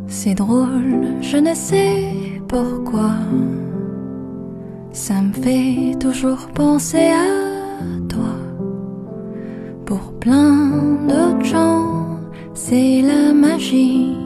C'est drôle, je ne sais pourquoi. Ça me fait toujours penser à toi. Pour plein d'autres gens, c'est la magie.